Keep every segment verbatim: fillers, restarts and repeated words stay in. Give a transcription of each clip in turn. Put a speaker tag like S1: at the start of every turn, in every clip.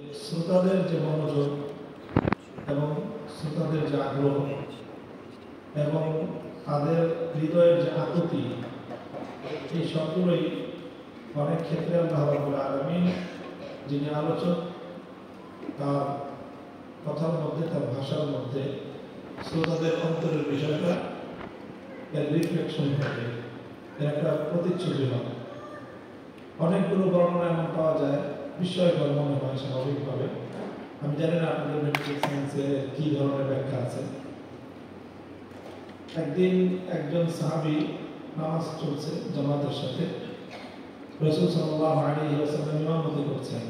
S1: শ্রোতাদের যে মনোযোগ এবং শ্রোতাদের যে আগ্রহ এবং তাদের হৃদয়ের যে আকুতি, এই সবগুলোই অনেক ক্ষেত্রে আল্লাহ রাব্বুল আলামিন যিনি আলোচক, তার কথার মধ্যে, তার ভাষার মধ্যে শ্রোতাদের অন্তরের বিষয়টা এর রিফ্লেকশন থাকে, এর একটা প্রতিচ্ছবি হয়। অনেকগুলো বর্ণনা এমন পাওয়া যায়, বিস্ময়কর মনে হয় স্বাভাবিকভাবে। আমি জানি না আপনাদের মেডিকেল সায়েন্সে কি ধরনের ব্যাখ্যা আছে। একদিন একজন সাহাবী নামাজ চলছে জামাতের সাথে, রাসূল সাল্লাল্লাহু আলাইহি ওয়াসাল্লাম ইমামতি করছেন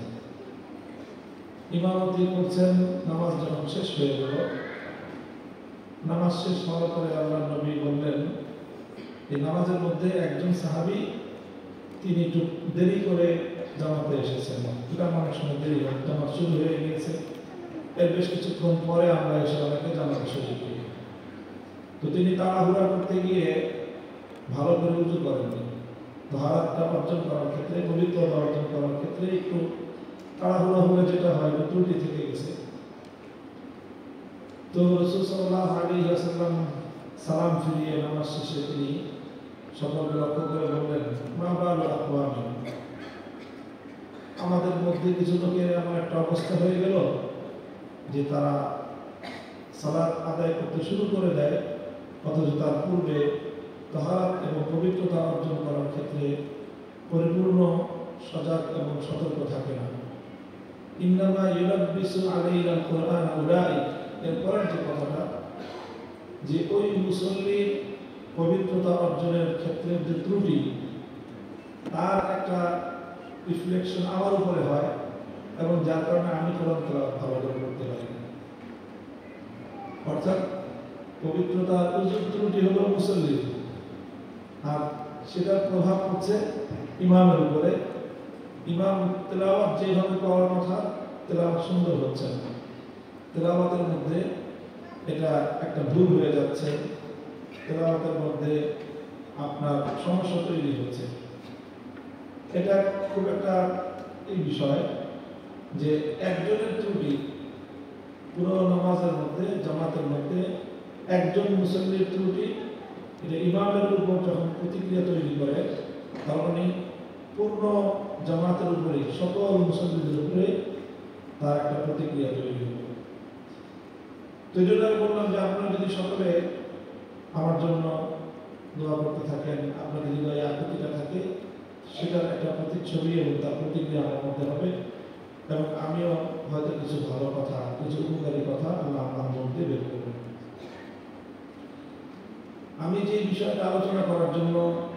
S1: ইমামতি করছেন নামাজ যখন শেষ হয়ে গেল, নামাজ শেষ হওয়ার পরে আল্লাহর নবী বললেন, এই নামাজের মধ্যে একজন সাহাবী তিনি একটু দেরি করে জামাতে এসেছেন। এটা অনেক সময় দেরি হয়, জামাত শুরু হয়ে গিয়েছে, এর বেশ কিছুক্ষণ পরে আমরা এসে অনেকে জামাতে সুযোগ দিই। তো তিনি তাড়াহুড়া করতে গিয়ে ভালো করে উজু করেননি। তাহারাতটা অর্জন করার ক্ষেত্রে, পবিত্রতা অর্জন করার ক্ষেত্রে একটু তাড়াহুড়া হলে যেটা হয়, ত্রুটি থেকে গেছে। তো রাসূল সাল্লাল্লাহু আলাইহি ওয়াসাল্লাম সালাম ফিরিয়ে নামাজ শেষে তিনি সকলকে লক্ষ্য করে বললেন, মা বালু আকওয়ামিন, আমাদের মধ্যে কিছু লোকের এমন একটা অবস্থা হয়ে গেল যে তারা সালাত আদায় করতে শুরু করে দেয়, অথচ তার পূর্বে তাহারাত এবং পবিত্রতা অর্জন করার ক্ষেত্রে পরিপূর্ণ সজাগ এবং সতর্ক থাকে না। ইন্নামা ইউলাব্বিসু আলাইহিল কুরআন উলাইক, এর পরের যে কথাটা, যে ওই মুসল্লির পবিত্রতা অর্জনের ক্ষেত্রে যে ত্রুটি, তার একটা রিফ্লেকশন আমার উপরে হয় এবং যার কারণে আমি কোরআন তেলাওয়াত ভালো করে করতে পারি না। অর্থাৎ পবিত্রতার উজুর ত্রুটি হলো মুসল্লির, আর সেটার প্রভাব হচ্ছে ইমামের উপরে। ইমাম তেলাওয়াত যেভাবে করার কথা, তেলাওয়াত সুন্দর হচ্ছে না, তেলাওয়াতের মধ্যে এটা একটা ভুল হয়ে যাচ্ছে, তেলাওয়াতের মধ্যে আপনার সমস্যা তৈরি হচ্ছে। এটা খুব একটা এই বিষয় যে একজনের ত্রুটি পুরো নামাজের মধ্যে, জামাতের মধ্যে একজন মুসল্লির ত্রুটি, এটা ইমামের উপর যখন প্রতিক্রিয়া তৈরি করে, তখন পূর্ণ জামাতের উপরে, সকল মুসল্লিদের উপরে তার একটা প্রতিক্রিয়া তৈরি হবে। তো এই জন্য আমি বললাম যে আপনারা যদি সকলে আমার জন্য দোয়া করতে থাকেন, আপনাদের হৃদয়ে আকুতিটা থাকে, সেটার একটা প্রতিচ্ছবি এবং তার প্রতিক্রিয়া আমার মধ্যে হবে, এবং আমিও হয়তো কিছু ভালো কথা, কিছু উপকারী কথা আল্লাহ আমার মধ্যে বের করবেন। আমি যে বিষয়টা আলোচনা করার জন্য